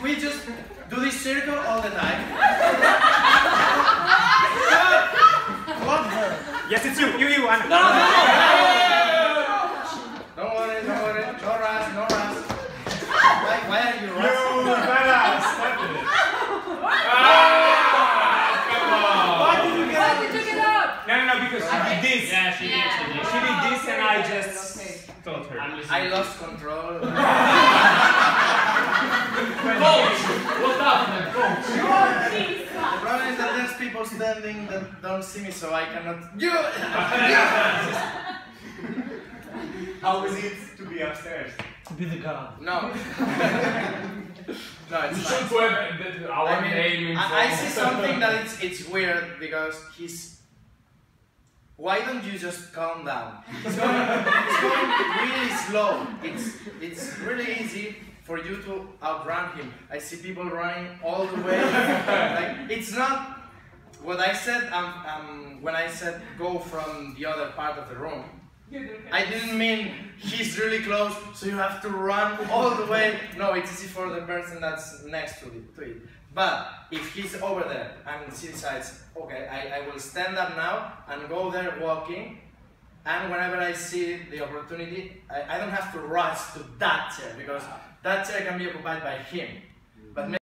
we just do this circle all the time. What? Yes, it's you, Anna. No! Don't worry, no rush, no rush. Why are you rushing? You better stop it. Come on. Why did you get out? No, because she did this. Yeah, she did. She did this and I just told her. I lost control. Coach! What's up, man? Coach? The problem is that there's people standing that don't see me, so I cannot. How is it to be upstairs? To be the god. No. No, it's We fine. should go have our name in I see something that it's weird because he's. Why don't you just calm down? It's going really slow. It's really easy for you to outrun him. I see people running all the way. Like it's not what I said. When I said go from the other part of the room, I didn't mean he's really close, so you have to run all the way. No, it's easy for the person that's next to it. But if he's over there and she decides, okay, I will stand up now and go there walking, and whenever I see the opportunity, I don't have to rush to that chair because that chair can be occupied by him. But